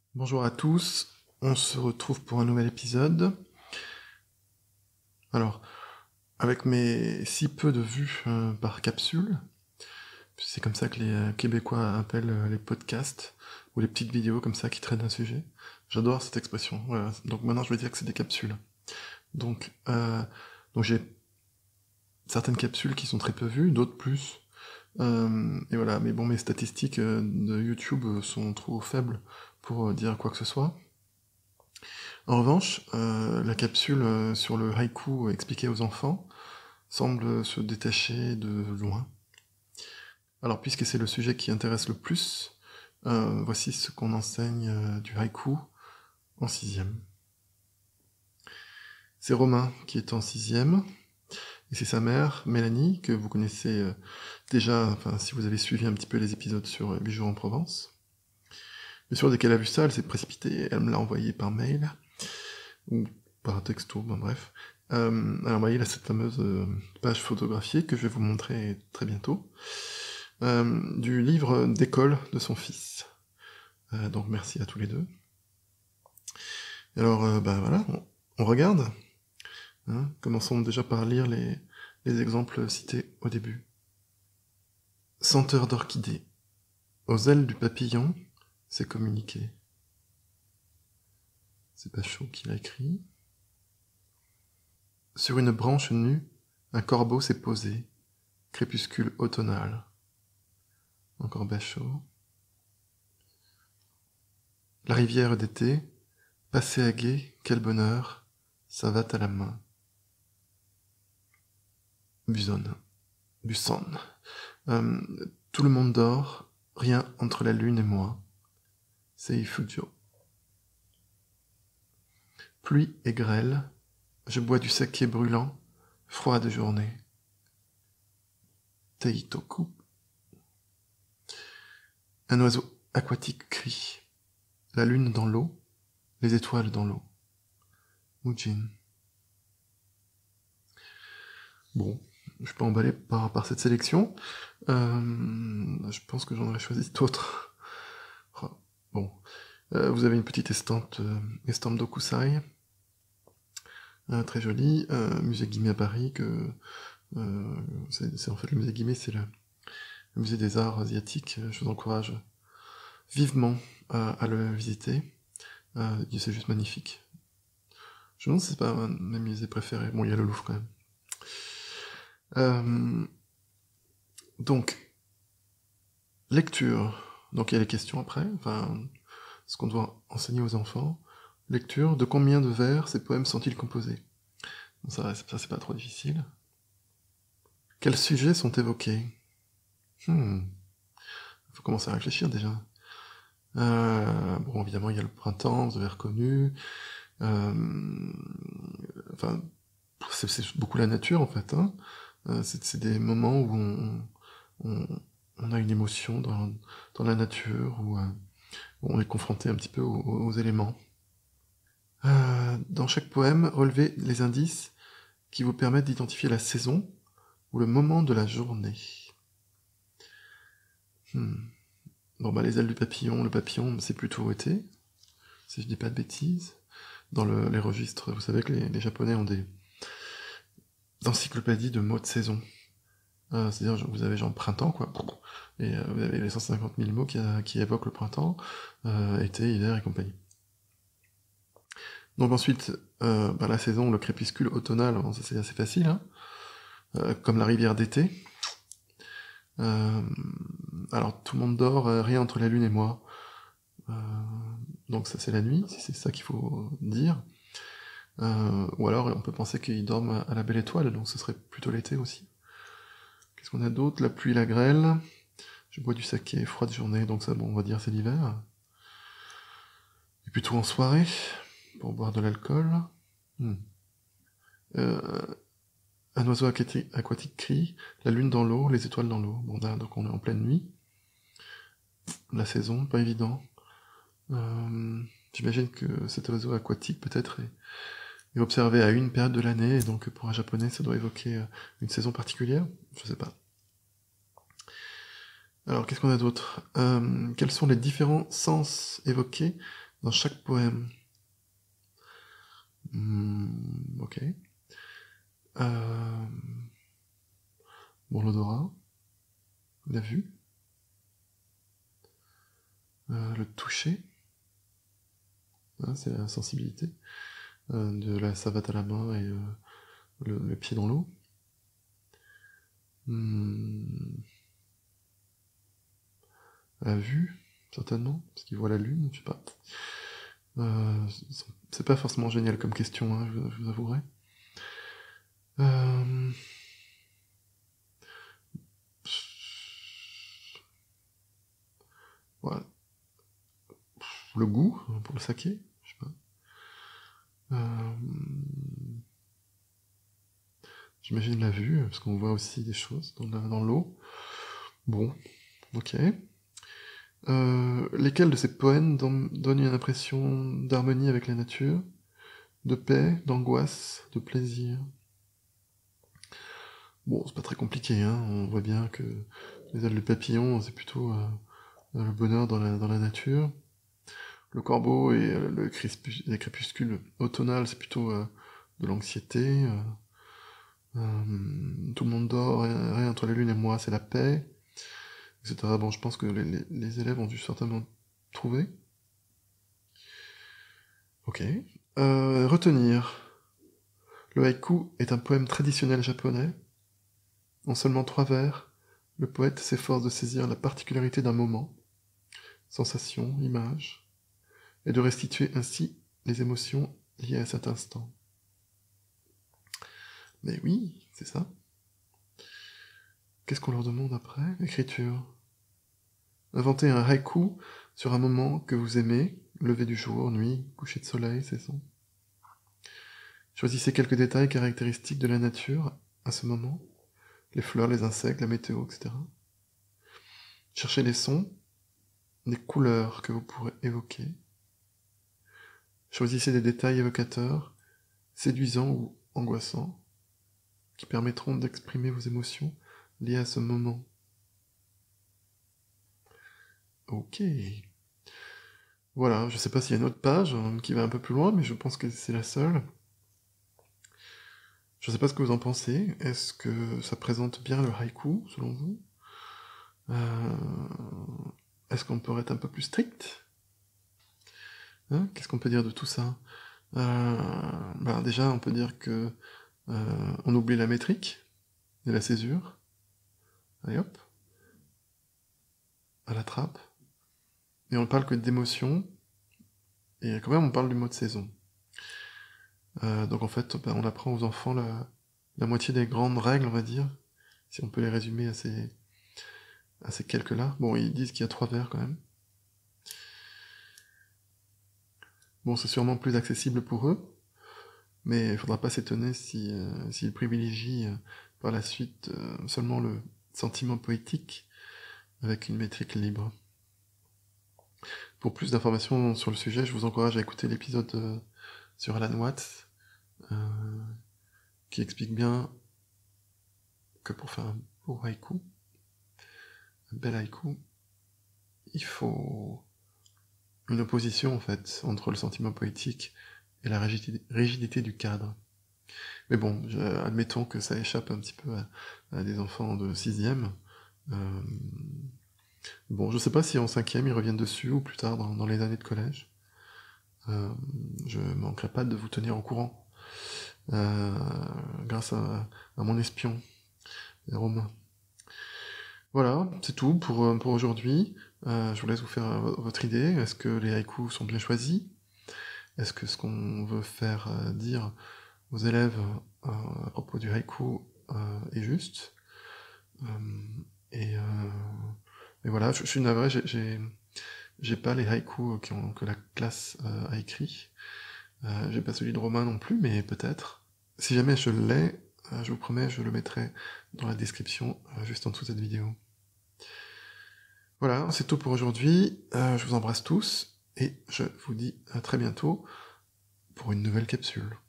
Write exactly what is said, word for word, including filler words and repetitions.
Bonjour à tous, on se retrouve pour un nouvel épisode. Alors, avec mes si peu de vues euh, par capsule, c'est comme ça que les euh, Québécois appellent euh, les podcasts, ou les petites vidéos comme ça qui traitent d'un sujet. J'adore cette expression, voilà. Donc maintenant je vais dire que c'est des capsules. Donc, euh, donc j'ai certaines capsules qui sont très peu vues, d'autres plus. Euh, et voilà, mais bon, mes statistiques euh, de YouTube euh, sont trop faibles pour euh, dire quoi que ce soit. En revanche, euh, la capsule euh, sur le haïku expliqué aux enfants semble se détacher de loin. Alors, puisque c'est le sujet qui intéresse le plus, euh, voici ce qu'on enseigne euh, du haïku en sixième. C'est Romain qui est en sixième, et c'est sa mère, Mélanie, que vous connaissez euh, déjà, enfin, si vous avez suivi un petit peu les épisodes sur euh, huit jours en Provence. Bien sûr, dès qu'elle a vu ça, elle s'est précipitée, elle me l'a envoyé par mail, ou par texto, ben bref. Euh, alors bah, il a cette fameuse euh, page photographiée que je vais vous montrer très bientôt, euh, du livre d'école de son fils. Euh, donc merci à tous les deux. Alors euh, bah voilà, on, on regarde. Hein, commençons déjà par lire les, les exemples cités au début. Senteur d'orchidée. Aux ailes du papillon, c'est communiqué. C'est pas chaud qu'il a écrit. Sur une branche nue, un corbeau s'est posé, crépuscule automnal. Encore Bachot. La rivière d'été, passée à gué, quel bonheur, savate à la main. Buson. Busson. Euh, tout le monde dort, rien entre la lune et moi. Seifujo. Pluie et grêle, je bois du saké brûlant, froide journée. Teitoku. Un oiseau aquatique crie. La lune dans l'eau, les étoiles dans l'eau. Mujin. Bon, je suis pas emballé par, par cette sélection. Euh, je pense que j'en aurais choisi d'autres. Bon, euh, vous avez une petite estampe, euh, estampe d'Okusai, euh, très jolie, euh, musée Guimet à Paris, que euh, c'est, c'est en fait le musée Guimet, c'est le, le musée des arts asiatiques. Je vous encourage vivement à, à le visiter. Euh, c'est juste magnifique. Je me demande si c'est pas un de mes musées préférés. Bon, il y a le Louvre quand même. Euh, donc, lecture. Donc il y a les questions après, enfin, ce qu'on doit enseigner aux enfants. Lecture, de combien de vers ces poèmes sont-ils composés? Bon, ça, ça c'est pas trop difficile. Quels sujets sont évoqués? Hmm, faut commencer à réfléchir déjà. Euh, bon, évidemment, il y a le printemps, vous avez reconnu. Euh, enfin, c'est, c'est beaucoup la nature en fait. Hein. Euh, c'est, c'est des moments où on, on, on a une émotion dans, dans la nature, où, euh, où on est confronté un petit peu aux, aux éléments. Euh, dans chaque poème, relevez les indices qui vous permettent d'identifier la saison ou le moment de la journée. Hmm. Bon, bah, les ailes du papillon, le papillon, c'est plutôt été, si je dis pas de bêtises. Dans le, les registres, vous savez que les, les Japonais ont des encyclopédies de mots de saison. Euh, c'est-à-dire, vous avez genre printemps, quoi. Et euh, vous avez les cent cinquante mille mots qui, a, qui évoquent le printemps, euh, été, hiver et compagnie. Donc ensuite, euh, bah, la saison, le crépuscule automnal, bon, ça c'est assez facile, hein. Euh, comme la rivière d'été. Euh, alors tout le monde dort, euh, rien entre la lune et moi. Euh, donc ça c'est la nuit, si c'est ça qu'il faut dire. Euh, ou alors on peut penser qu'ils dorment à, à la belle étoile, donc ce serait plutôt l'été aussi. Qu'est-ce qu'on a d'autre? La pluie, la grêle. Je bois du saké, froide journée, donc ça bon on va dire c'est l'hiver. Et plutôt en soirée, pour boire de l'alcool. Hmm. Euh, un oiseau aquatique, aquatique crie, la lune dans l'eau, les étoiles dans l'eau. Bon là, donc on est en pleine nuit. La saison, pas évident. Euh, J'imagine que cet oiseau aquatique peut-être est, est observé à une période de l'année, et donc pour un japonais ça doit évoquer une saison particulière, je sais pas. Alors qu'est-ce qu'on a d'autre? euh, Quels sont les différents sens évoqués dans chaque poème. Hmm, ok. Euh... Bon, l'odorat, la vue, euh, le toucher, hein, c'est la sensibilité, euh, de la savate à la main et euh, le, le pied dans l'eau. Hmm, la vue, certainement, parce qu'il voit la lune, je sais pas. Euh, c'est pas forcément génial comme question, hein, je, je vous avouerai. Euh... Voilà. Le goût, pour le saké, je sais pas. Euh... J'imagine la vue, parce qu'on voit aussi des choses dans, la, dans l'eau. Bon, ok. Euh, lesquels de ces poèmes don- donnent une impression d'harmonie avec la nature, de paix, d'angoisse, de plaisir? Bon, c'est pas très compliqué, hein. On voit bien que les ailes de papillon, c'est plutôt euh, le bonheur dans la, dans la nature. Le corbeau et euh, le crépus- les crépuscules automnales, c'est plutôt euh, de l'anxiété. Euh, euh, tout le monde dort, rien, rien entre la lune et moi, c'est la paix, et cetera. Bon, je pense que les, les- les élèves ont dû certainement trouver. Ok. Euh, retenir. Le haïku est un poème traditionnel japonais. En seulement trois vers, le poète s'efforce de saisir la particularité d'un moment, sensation, image, et de restituer ainsi les émotions liées à cet instant. Mais oui, c'est ça. Qu'est-ce qu'on leur demande après? Écriture. Inventez un haïku sur un moment que vous aimez, lever du jour, nuit, coucher de soleil, saison. Choisissez quelques détails caractéristiques de la nature à ce moment, les fleurs, les insectes, la météo, et cetera. Cherchez les sons, les couleurs que vous pourrez évoquer. Choisissez des détails évocateurs, séduisants ou angoissants, qui permettront d'exprimer vos émotions liées à ce moment. Ok. Voilà, je sais pas s'il y a une autre page hein, qui va un peu plus loin, mais je pense que c'est la seule. Je sais pas ce que vous en pensez. Est-ce que ça présente bien le haïku, selon vous? euh... Est-ce qu'on pourrait être un peu plus strict? Hein? Qu'est-ce qu'on peut dire de tout ça? euh... ben déjà, on peut dire que euh, on oublie la métrique et la césure. Allez hop, à la trappe. Et on parle que d'émotion, et quand même on parle du mot de saison. Euh, donc en fait, ben, on apprend aux enfants la, la moitié des grandes règles, on va dire, si on peut les résumer à ces, à ces quelques-là. Bon, ils disent qu'il y a trois vers quand même. Bon, c'est sûrement plus accessible pour eux, mais il faudra pas s'étonner si, euh, s'ils privilégient euh, par la suite euh, seulement le sentiment poétique avec une métrique libre. Pour plus d'informations sur le sujet, je vous encourage à écouter l'épisode euh, sur Alan Watts, euh, qui explique bien que pour faire un beau haïku, un bel haïku, il faut une opposition en fait entre le sentiment poétique et la rigidité, rigidité du cadre. Mais bon, je, admettons que ça échappe un petit peu à, à des enfants de sixième. Euh, bon, je sais pas si en cinquième ils reviennent dessus ou plus tard dans, dans les années de collège. Euh, je manquerai pas de vous tenir au courant euh, grâce à, à mon espion, Romain. Voilà, c'est tout pour, pour aujourd'hui. Euh, je vous laisse vous faire euh, votre idée. Est-ce que les haïkus sont bien choisis? Est-ce que ce qu'on veut faire euh, dire aux élèves euh, à propos du haïku euh, est juste? euh, et, euh, et voilà, je, je suis navré, j'ai, j'ai, j'ai pas les haïkus qui ont, que la classe euh, a écrit. Euh, j'ai pas celui de Romain non plus, mais peut-être. Si jamais je l'ai, euh, je vous promets, je le mettrai dans la description, euh, juste en dessous de cette vidéo. Voilà, c'est tout pour aujourd'hui. Euh, je vous embrasse tous, et je vous dis à très bientôt pour une nouvelle capsule.